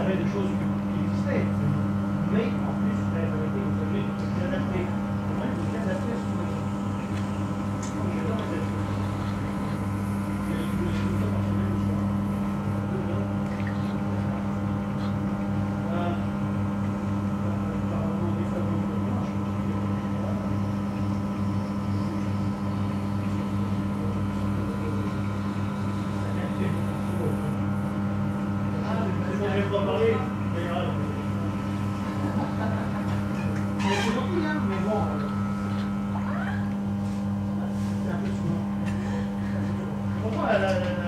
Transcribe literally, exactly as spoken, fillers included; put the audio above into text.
avait des choses qui existaient. Mais en plus, la vérité, vous savez, c'est adapté. Moi, je suis adapté à ce que je fais. J'adore les adapter. Et je me suis tout par semaine le soir. Deux heures. Euh, par rapport aux familles de marche, je me suis dit, je vais pas parler, mais euh, c'est gentil, hein, mais bon, euh, c'est un peu souvent. Pourquoi la, la, la,